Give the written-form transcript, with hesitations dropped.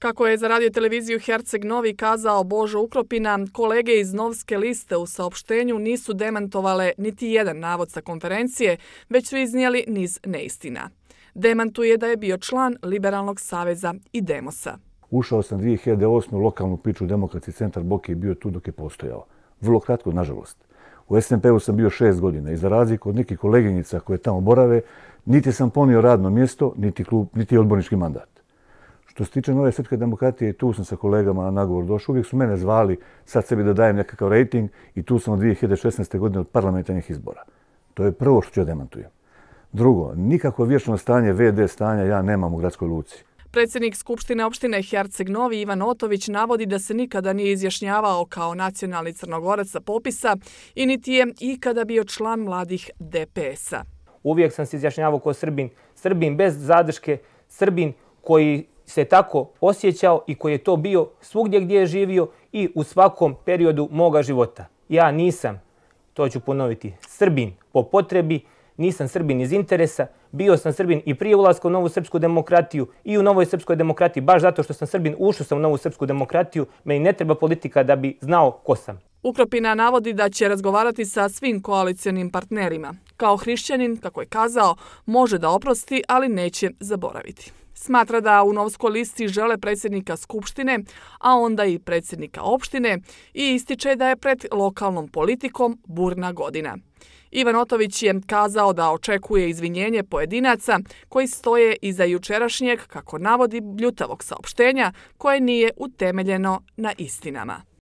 Kako je za radio-televiziju Herceg Novi kazao Božo Ukropina, kolege iz Novske liste u saopštenju nisu demantovale niti jedan navod sa konferencije, već su iznijeli niz neistina. Demantuje da je bio član Liberalnog saveza i Demosa. Ušao sam 2008. u lokalnu priču Demokratski centar Boke i bio tu dok je postojao. Vrlo kratko, nažalost. U SMP-u sam bio 6 godina i za razliku od nekih koleginica koje tamo borave, niti sam ponio radno mjesto, niti odbornički mandat. Što se tiče Nove srpske demokratije, tu sam sa kolegama na nagovor došao. Uvijek su mene zvali sad sebi da dajem nekakav rejting i tu sam od 2016. godine od parlamentarnih izbora. To je prvo što ću ja demantujem. Drugo, nikakvo vječno stanje, VD stanja ja nemam u gradskoj luci. Predsjednik Skupštine opštine Herceg Novi Ivan Otović navodi da se nikada nije izjašnjavao kao nacionalni Crnogorac sa popisa i niti je ikada bio član mladih DPS-a. Uvijek sam se izjašnjavao kao Srbin, Srbin bez zadrške, Srbin koji se tako osjećao i koji je to bio svugdje gdje je živio i u svakom periodu moga života. Ja nisam, to ću ponoviti, Srbin po potrebi, nisam Srbin iz interesa, bio sam Srbin i prije ulaska u Novu srpsku demokratiju i u Novoj srpskoj demokratiji, baš zato što sam Srbin, ušao sam u Novu srpsku demokratiju, meni ne treba politika da bi znao ko sam. Ukropina navodi da će razgovarati sa svim koalicionim partnerima. Kao hrišćanin, kako je kazao, može da oprosti, ali neće zaboraviti. Smatra da u Novskoj listi žele predsjednika Skupštine, a onda i predsjednika opštine i ističe da je pred lokalnom politikom burna godina. Ivan Otović je kazao da očekuje izvinjenje pojedinaca koji stoje iza jučerašnjeg, kako navodi, bljutavog saopštenja koje nije utemeljeno na istinama.